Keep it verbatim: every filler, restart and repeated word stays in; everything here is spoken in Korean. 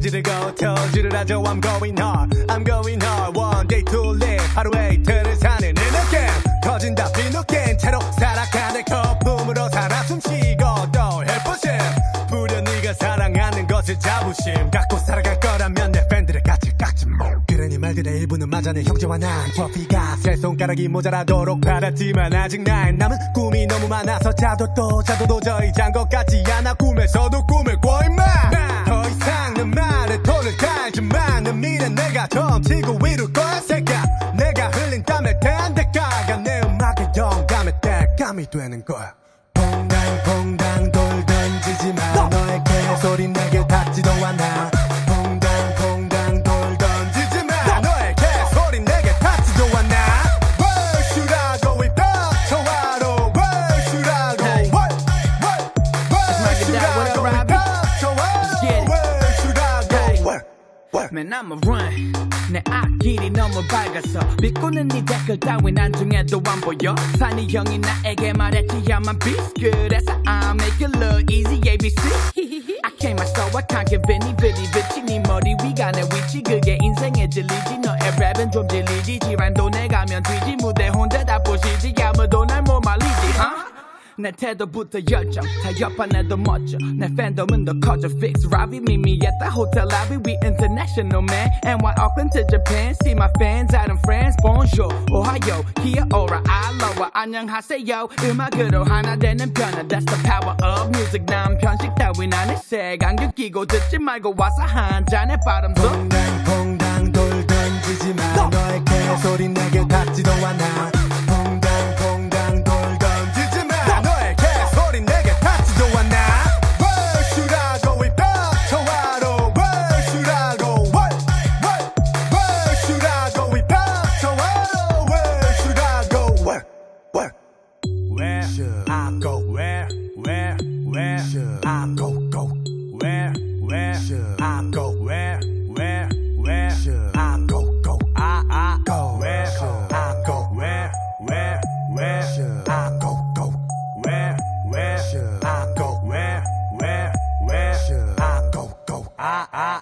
싸지르고 터지를 하죠. I'm going hard I'm going hard One day to live 하루에 이틀을 사는 이 느낌 터진다 비누낀 채로 살아가네 거품으로 살아숨쉬고 또 헬포심 부려 네가 사랑하는 것을 자부심 갖고 살아갈 거라면 내 팬들의 가치를 깎지 뭐 그래 네 말들의 일부는 맞아 내 형제와 난 트로피가 세 손가락이 모자라도록 받았지만 아직 나의 남은 꿈이 너무 많아서 자도 또 자도 도저히 잔 것 같지 않아 꿈에서도 꿈을 꿔 임마 더 이상 내 말에 돈을 달지만 내 미래 내가 던지고 이룰꺼야 새끼야 내가 흘린 땀에 대한 대가가 내 음악의 영감의 대감이 되는 거야 퐁당퐁당 돌 던지지마 너의 개소리 내게 닿지도 않아 퐁당퐁당 돌 던지지마 너의 개소리 내게 닿지도 않아 Where should I go with the 초화로 Where should I go Where Where should I go with the 초화로 Where should I go Where Where Man I'ma run 내 앞길이 너무 밝아서 믿고는 네 댓글 따윈 안중에도 안 보여 산이 형이 나에게 말했지 I'm a beast 그래서 I make it look easy A B C I came out so I can't give any bitty bitchy 네 머리 위가 내 위치 그게 인생의 진리지 너의 랩은 좀 질리지 지란도 내가면 뒤지 무대 혼자 다 부시지 아무도 날 못 말리지 huh? 내 태도부터 열정 타협한 애도 멋져 내 팬덤은 더 커져 fix Ravi meet me at the hotel lobby we international man N Y Auckland to Japan see my fans out and friends bonjour Ohio kia ora aloha 안녕하세요 음악으로 하나 되는 변화 That's the power of music 난 편식 따윈 안 해 색안경 끼고 듣지 말고 와서 한 잔의 바람도 퐁당퐁당 돌 던지지마 너의 개소리 내게 닿지도 않아 퐁당퐁당 돌 던지지마 너의 개소리 내게 닿지도 않아 Where should I go with the 초화로 Where should I go Where Where Where should I go with the 초화로 Where should I go Where Where Where should I go Where Where Where should I go Go Where Where should I go Where Where Where should I go Go I I go Where should I go Where Where Where should I go Go Where Where should I go Where Where Where should I go Go I I